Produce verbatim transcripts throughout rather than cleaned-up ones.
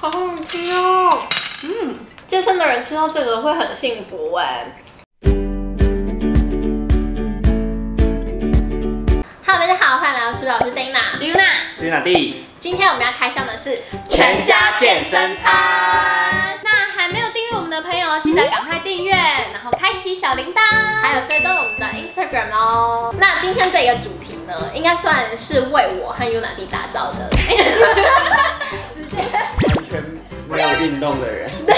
好好吃哦。嗯，健身的人吃到这个会很幸福哎。Hello， 大家好，欢迎来到吃饱，我是 Dana， 是 Yuna， 是 Yuna 弟。 今天我们要开箱的是全家健身餐。 那还没有订阅我们的朋友，记得赶快订阅，然后开启小铃铛，还有追踪我们的 Instagram 哦。那今天这个主题呢，应该算是为我和 Yuna 弟打造的。直接完全没有运动的人。 对，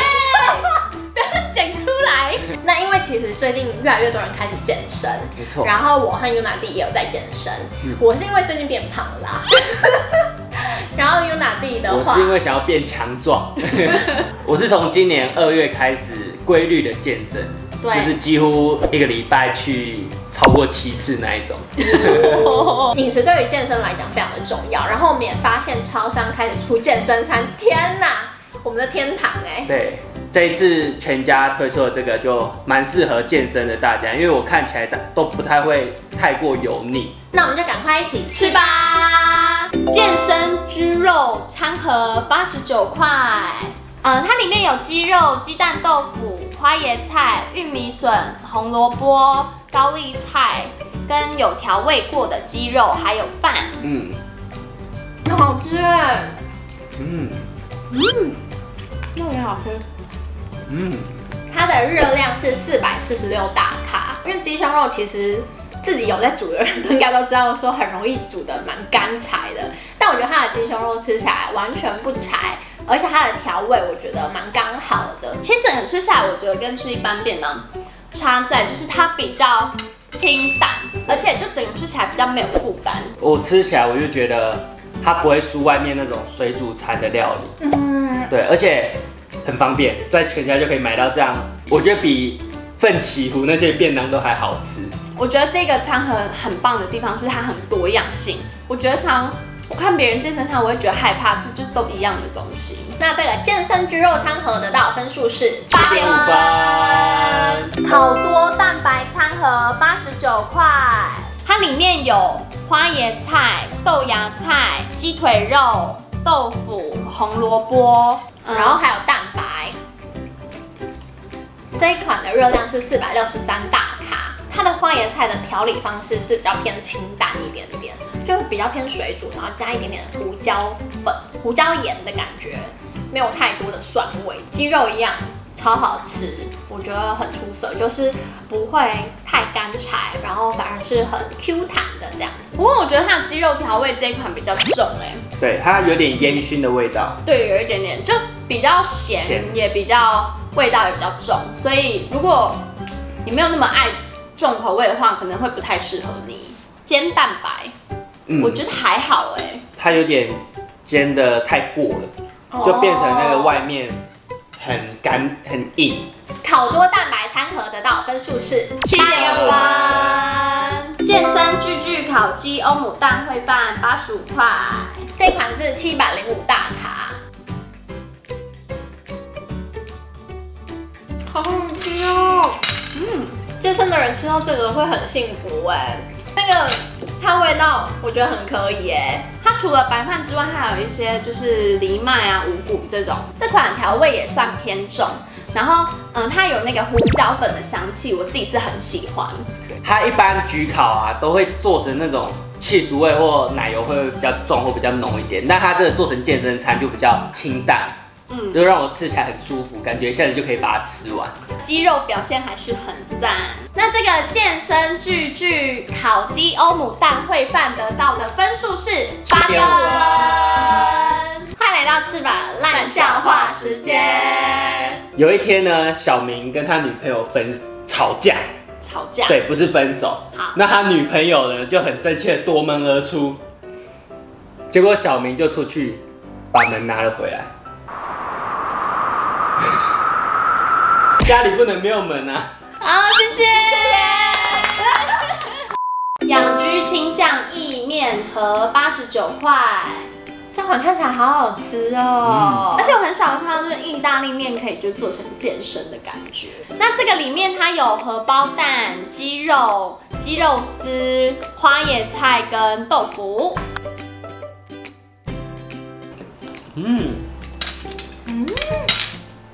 讲出来。那因为其实最近越来越多人开始健身， 没错。 然后我和 Yuna 弟也有在健身。嗯、我是因为最近变胖了啦。然后 Yuna 弟的话， 我是因为想要变强壮。我是从今年二月开始规律的健身，就是几乎一个礼拜去超过七次那一种。 饮食对于健身来讲非常的重要。然后我们也发现超商开始出健身餐，天哪，我们的天堂哎、欸！ 对，这一次全家推出的这个就蛮适合健身的大家，因为我看起来都不太会太过油腻。 那我们就赶快一起吃吧！健身居肉餐盒八十九块，嗯，它里面有鸡肉、鸡蛋豆腐、花椰菜、玉米笋、红萝卜、高丽菜，跟有调味过的鸡肉，还有饭。嗯，好吃哎！嗯嗯，那也好吃。嗯，它的热量是四百四十六大卡，因为鸡胸肉其实自己有在煮的人都应该都知道，说很容易煮的蛮干柴的。但我觉得它的鸡胸肉吃起来完全不柴，而且它的调味我觉得蛮刚好的。其实整个吃下来，我觉得跟吃一般便当差在就是它比较清淡，而且就整个吃起来比较没有负担。 我吃起来我就觉得它不会输外面那种水煮餐的料理。嗯，对，而且很方便，在全家就可以买到这样，我觉得比奋起湖那些便当都还好吃。 我觉得这个餐盒很棒的地方是它很多样性。我觉得常我看别人健身餐，我会觉得害怕，是就是都一样的东西。那这个健身居肉餐盒得到的分数是七点五分。 好多蛋白餐盒八十九块，它里面有花椰菜、豆芽菜、鸡腿肉、豆腐、红萝卜，嗯、然后还有蛋白。这一款的热量是四百六十三大卡。它的花椰菜的调理方式是比较偏清淡一点点，就比较偏水煮，然后加一点点胡椒粉、胡椒盐的感觉，没有太多的酸味。鸡肉一样超好吃，我觉得很出色，就是不会太干柴，然后反而是很 Q 弹的这样子。不过我觉得它的鸡肉调味这一款比较重哎、欸， 对，它有点烟熏的味道， 对，有一点点，就比较咸，咸也比较味道也比较重，所以如果你没有那么爱重口味的话，可能会不太适合你。煎蛋白，嗯、我觉得还好哎、欸。 它有点煎的太过了，就变成那个外面很干很硬。 烤多蛋白餐盒得到分数是七点五分。健身巨巨烤鸡欧姆蛋烩饭八十五块，这款是七百零五大卡。好好吃哦，嗯。健身的人吃到这个会很幸福哎，那个它味道我觉得很可以哎。它除了白饭之外，还有一些就是藜麦啊、五谷这种。这款调味也算偏重，然后嗯，它有那个胡椒粉的香气，我自己是很喜欢。 它一般焗烤啊都会做成那种起酥味或奶油会比较重或比较浓一点，但它这个做成健身餐就比较清淡。嗯，就让我吃起来很舒服，感觉一下子就可以把它吃完。鸡肉表现还是很赞。那这个健身巨巨烤鸡欧姆蛋烩饭得到的分数是八点五分。快来到吃吧烂笑话时间。有一天呢，小明跟他女朋友分吵架，吵架，对，不是分手。好，那他女朋友呢就很生气的夺门而出，结果小明就出去把门拿了回来。家里不能没有门啊！好，谢谢。养居青酱意面盒八十九块，这款看起来好好吃哦。嗯、而且我很少看到就是意大利面可以就做成健身的感觉。那这个里面它有荷包蛋、鸡肉、鸡肉丝、花椰菜跟豆腐。嗯。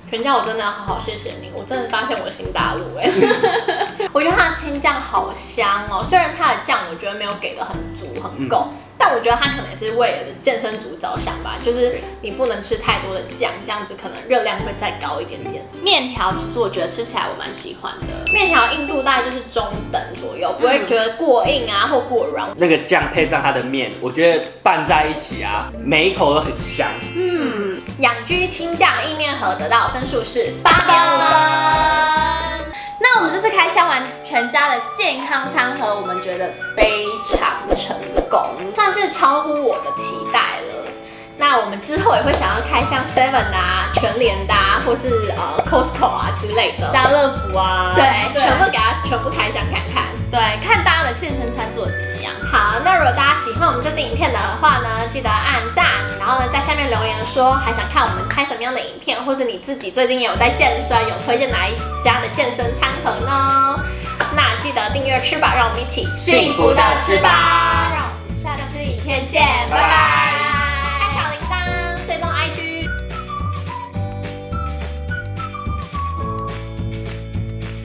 全家我真的要好好谢谢你，我真的发现我新大陆哎。我觉得它的青酱好香哦，虽然它的酱我觉得没有给的很足很够。嗯，但我觉得它可能也是为了健身族着想吧，就是你不能吃太多的酱，这样子可能热量会再高一点点。 面条其实我觉得吃起来我蛮喜欢的， 面条硬度大概就是中等左右，不会觉得过硬啊或过软。 那个酱配上它的面，我觉得拌在一起啊，每一口都很香。 嗯，养居青酱意面盒得到的分数是八点五分。 那我们这次开箱完全家的健康餐盒，我们觉得非常成功， 算是超乎我的期待了。那我们之后也会想要开箱 seven 啊、全联的啊，或是呃 Costco 啊之类的， 家乐福啊， 对，对全部给它全部开箱看看， 对，看大家的健身餐做的怎么样。 好，那如果大家喜欢我们这支影片的话呢，记得按赞，然后呢在下面留言说还想看我们开什么样的影片，或是你自己最近也有在健身，有推荐哪一家的健身餐盒呢？那记得订阅吃吧，让我们一起幸福的吃吧。